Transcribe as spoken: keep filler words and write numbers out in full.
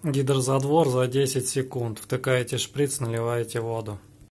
Гидрозатвор за десять секунд. Втыкаете шприц, наливаете воду.